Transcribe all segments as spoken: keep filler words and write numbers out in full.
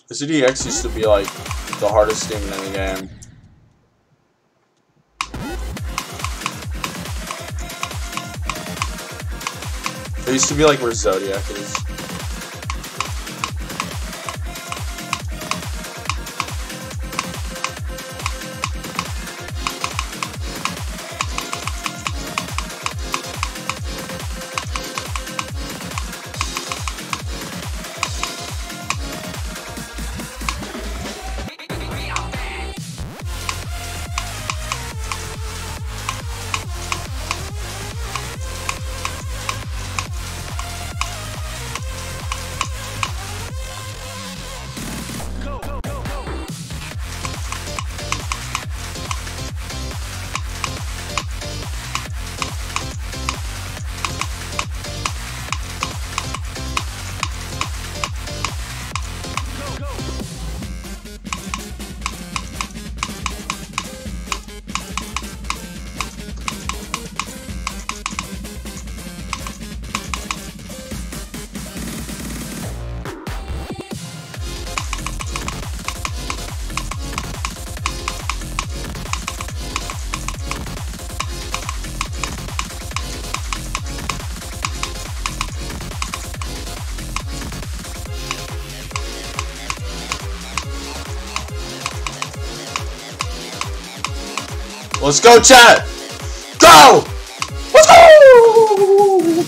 The C D X used to be like the hardest demon in the game. It used to be like where Zodiac is. Let's go, chat! Go! Let's go!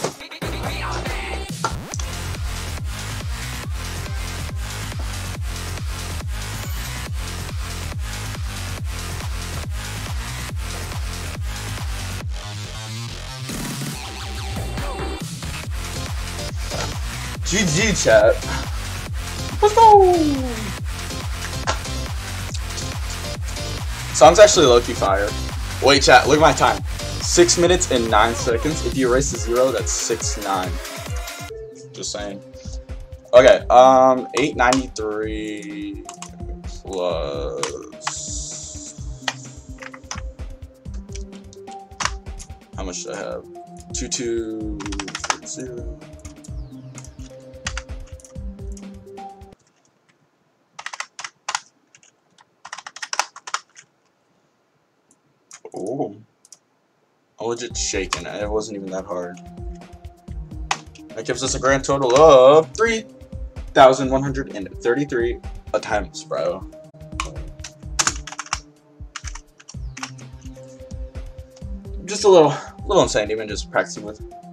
G G, chat. Let's go! Song's actually low-key fire. Wait, chat, look at my time. Six minutes and nine seconds. If you erase the zero, that's six nine. Just saying. Okay, um, eight ninety-three plus. How much do I have? Two two zero. Oh, I'm legit shaking. It wasn't even that hard. That gives us a grand total of three thousand one hundred thirty-three attempts, bro. Just a little, little insane, even just practicing with.